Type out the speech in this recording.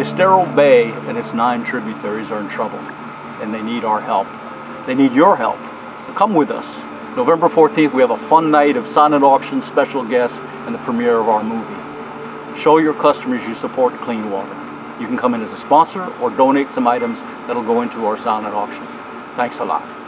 Estero Bay and its 9 tributaries are in trouble, and they need our help. They need your help. So come with us. November 14th, we have a fun night of silent auction, special guests, and the premiere of our movie. Show your customers you support clean water. You can come in as a sponsor or donate some items that'll go into our silent auction. Thanks a lot.